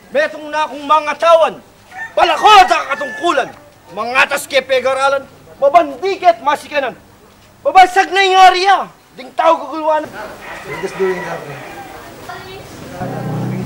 Metong na akong mga tawan, palako sa katungkulan, mga tas kepegaralan, mabandiket masikanan, babasag na yung area, ding tao gugulwan. Just doing that.